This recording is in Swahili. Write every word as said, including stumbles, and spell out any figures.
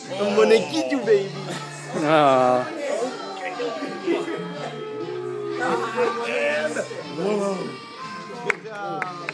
I'm gonna get you, baby. Aw. Whoa. Good job.